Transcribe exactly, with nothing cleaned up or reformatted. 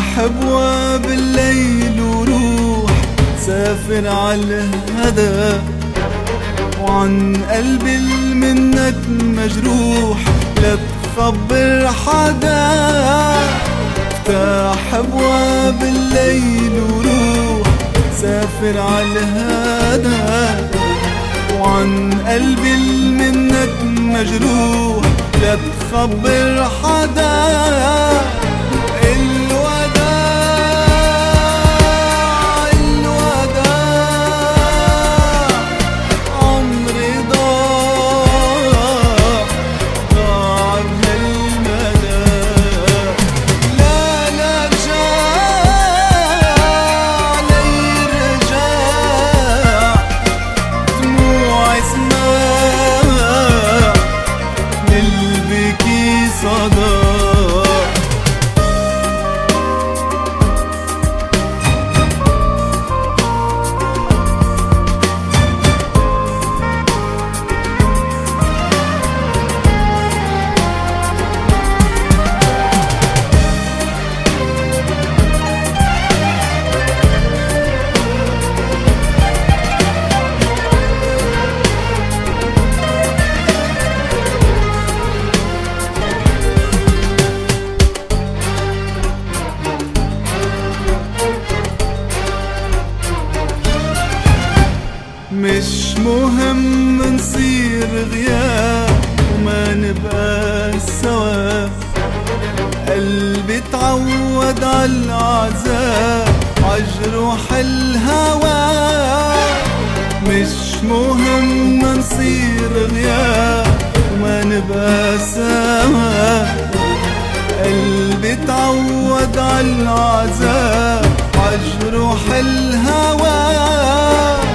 أبواب الليل وروح سافر عالهدى، وعن قلبي المنك مجروح لا تخبر حدا. افتح أبواب الليل وروح سافر عالهدى، وعن قلبي المنك مجروح لا تخبر حدا. مش مهم نصير غياب وما نبقى سوا، قلبي تعود عالعذاب عجروح الهوى. مش مهم نصير غياب وما نبقى سوا، قلبي تعود عالعذاب عجروح الهوى.